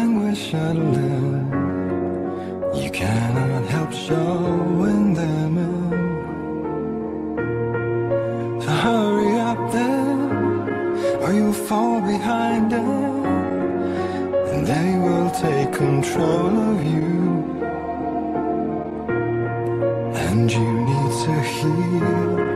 anguish I live. You cannot help showing them in. So hurry up then, or you'll fall behind them, and they will take control of you. And you need to heal